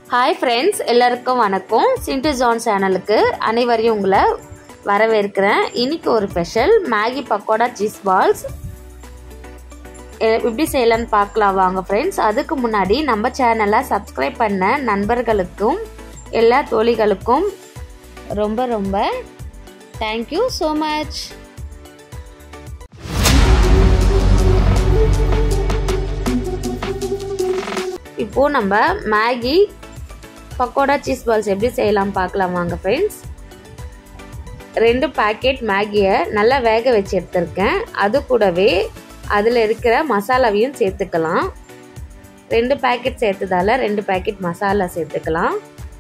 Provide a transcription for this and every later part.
Hi friends, எல்லாருக்கும் வணக்கம். சிண்டு John சேனலுக்கு அனைவரையும் உங்களை வரவேற்கிறேன். இன்னைக்கு ஒரு special Maggi pakoda cheese balls எப்படி செய்யலான்னு பார்க்கலாம் வாங்க ஃப்ரெண்ட்ஸ். அதுக்கு முன்னாடி நம்ம சேனலை சப்ஸ்கிரைப் பண்ண நண்பர்களுக்கும் எல்லா தோழிகளுக்கும் ரொம்ப ரொம்ப தேங்க்யூ ஸோ மச். இப்போது நம்ம மேகி பக்கோடா சீஸ் பால்ஸ் எப்படி செய்யலாம் பார்க்கலாம் வாங்க ஃப்ரெண்ட்ஸ். 2 பாக்கெட் மேகியை நல்லா வேக வச்சு எடுத்துருக்கேன். அது கூடவே அதில் இருக்கிற மசாலாவையும் சேர்த்துக்கலாம். 2 பாக்கெட் சேர்த்ததால 2 பாக்கெட் மசாலா சேர்த்துக்கலாம்.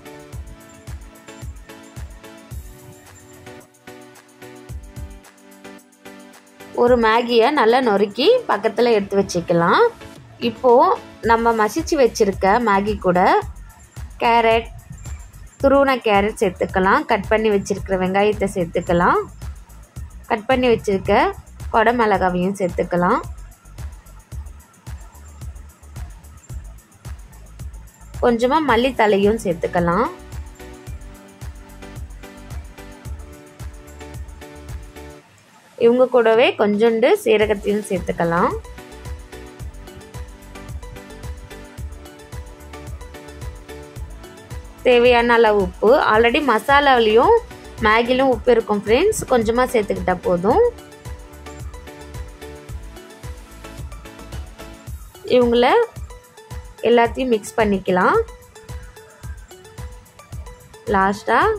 ஒரு மேகியை நல்லா நொறுக்கி பக்கத்தில் எடுத்து வச்சுக்கலாம். இப்போது நம்ம மசிச்சு வச்சுருக்க மேகி கூட கேரட், துருவின கேரட் சேர்த்துக்கலாம். கட் பண்ணி வச்சுருக்கிற வெங்காயத்தை சேர்த்துக்கலாம். கட் பண்ணி வச்சுருக்க குடமிளகாவையும் சேர்த்துக்கலாம். கொஞ்சமாக மல்லித்தலையும் சேர்த்துக்கலாம். இவங்க கூடவே கொஞ்சோண்டு சீரகத்தையும் சேர்த்துக்கலாம். தேவையான அளவு உப்பு. ஆல்ரெடி மசாலாவிலையும் மேகிலும் உப்பு இருக்கும் ஃப்ரெண்ட்ஸ், கொஞ்சமாக சேர்த்துக்கிட்டா போதும். இவங்கள எல்லாத்தையும் மிக்ஸ் பண்ணிக்கலாம். லாஸ்ட்டாக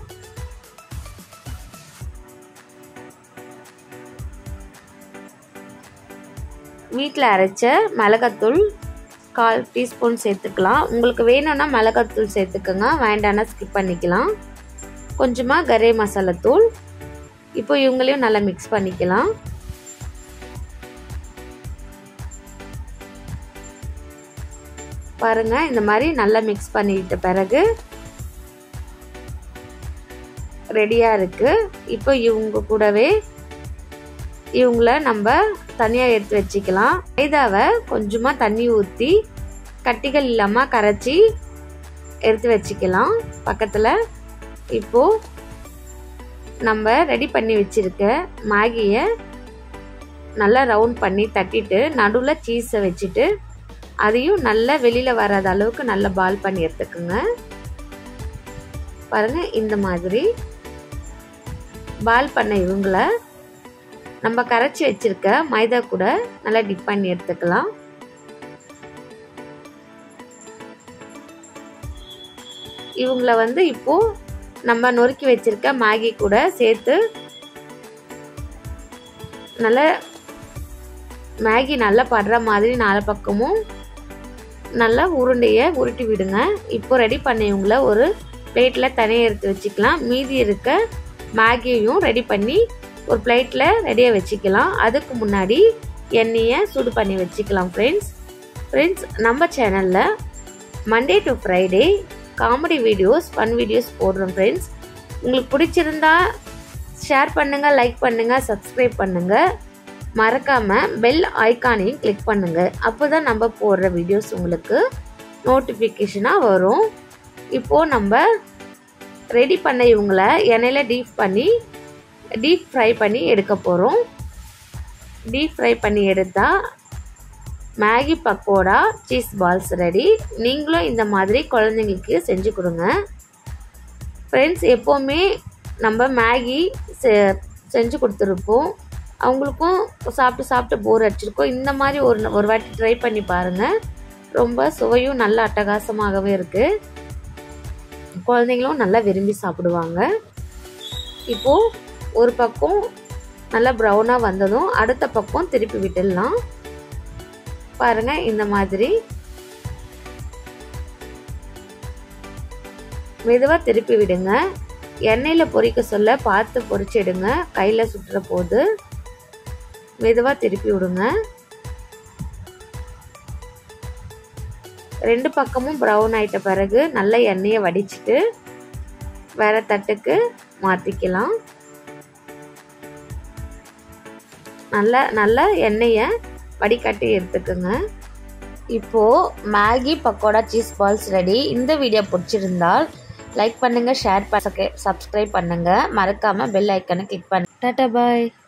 வீட்டில் அரைச்ச மிளகாத்தூள் 1/4 டீஸ்பூன் சேர்த்துக்கலாம். உங்களுக்கு வேணும்னா மிளகாத்தூள் சேர்த்துக்கோங்க, வேண்டாம்னா ஸ்கிப் பண்ணிக்கலாம். கொஞ்சமாக கரம் மசாலா தூள். இப்போ இவங்களையும் நல்லா மிக்ஸ் பண்ணிக்கலாம். பாருங்க, இந்த மாதிரி நல்லா மிக்ஸ் பண்ணிட்ட பிறகு ரெடியாக இருக்குது. இப்போ இவங்க கூடவே இவங்கள நம்ம தனியாக எடுத்து வச்சுக்கலாம். மைதாவை கொஞ்சமாக தண்ணி ஊற்றி கட்டிகள் இல்லாமல் கரைச்சி எடுத்து வச்சுக்கலாம் பக்கத்தில். இப்போது நம்ம ரெடி பண்ணி வச்சுருக்க மேகியை நல்லா ரவுண்ட் பண்ணி தட்டிட்டு நடுவில் சீஸை வச்சுட்டு அதையும் நல்லா வெளியில் வராத அளவுக்கு நல்லா பால் பண்ணி எடுத்துக்கோங்க. பாருங்கள், இந்த மாதிரி பால் பண்ண இவங்கள நம்ம கரைச்சி வச்சிருக்க மைதா கூட நல்லா டிப் பண்ணி எடுத்துக்கலாம். இவங்கள இப்போ நம்ம நொறுக்கி வச்சிருக்க மேகி கூட சேர்த்து நல்லா மேகி நல்லா படுற மாதிரி 4 பக்கமும் நல்லா உருண்டையை உருட்டி விடுங்க. இப்போ ரெடி பண்ண இவங்கள ஒரு பிளேட்டில் தனியாக எடுத்து வச்சுக்கலாம். மீதி இருக்க மேகியையும் ரெடி பண்ணி ஒரு பிளேட்டில் ரெடியாக வச்சுக்கலாம். அதுக்கு முன்னாடி எண்ணெயை சூடு பண்ணி வச்சுக்கலாம் ஃப்ரெண்ட்ஸ். நம்ம சேனலில் Monday to Friday comedy videos, fun videos போடுறோம் ஃப்ரெண்ட்ஸ். உங்களுக்கு பிடிச்சிருந்தா ஷேர் பண்ணுங்கள், லைக் பண்ணுங்கள், சப்ஸ்கிரைப் பண்ணுங்கள். மறக்காமல் பெல் ஐக்கானையும் கிளிக் பண்ணுங்கள். அப்போ தான் நம்ம போடுற வீடியோஸ் உங்களுக்கு நோட்டிஃபிகேஷனாக வரும். இப்போது நம்ம ரெடி பண்ண இவங்கள எண்ணெயில் டீப் ஃப்ரை பண்ணி எடுக்க போகிறோம். டீப் ஃப்ரை பண்ணி எடுத்தால் Maggi pakoda cheese balls ready. நீங்களும் இந்த மாதிரி குழந்தைங்களுக்கு செஞ்சு கொடுங்க ஃப்ரெண்ட்ஸ். எப்போவுமே நம்ம மேகி செஞ்சு கொடுத்துருப்போம், அவங்களுக்கும் சாப்பிட்டு போர் அடிச்சிருக்கோம். இந்த மாதிரி ஒரு வாட்டி ட்ரை பண்ணி பாருங்கள். ரொம்ப சுவையும் நல்ல அட்டகாசமாகவே இருக்குது. குழந்தைங்களும் நல்லா விரும்பி சாப்பிடுவாங்க. இப்போது ஒரு பக்கம் நல்லா ப்ரௌனாக வந்ததும் அடுத்த பக்கம் திருப்பி விட்டுடலாம். பாருங்கள், இந்த மாதிரி மெதுவாக திருப்பி விடுங்க. எண்ணெயில் பொரிக்க சொல்ல பார்த்து பொரிச்சிடுங்க, கையில் சுற்றுற போது மெதுவாக திருப்பி விடுங்க. 2 பக்கமும் ப்ரௌன் ஆகிட்ட பிறகு நல்லா எண்ணெயை வடிச்சிட்டு வேறு தட்டுக்கு மாற்றிக்கலாம். நல்லா எண்ணெயை வடிகட்டி எடுத்துக்கோங்க. இப்போது Maggi pakoda cheese balls ready. இந்த வீடியோ பிடிச்சிருந்தால் லைக் பண்ணுங்கள், ஷேர் பண்ணுங்கள், சப்ஸ்கிரைப் பண்ணுங்கள். மறக்காமல் பெல் ஐக்கனை கிளிக் பண்ணுங்கள். டாடா பாய்.